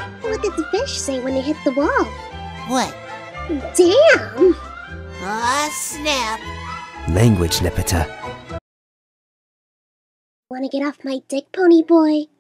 What did the fish say when they hit the wall? What? Damn! Aw, snap. Language, Nepeta. Wanna get off my dick, pony boy?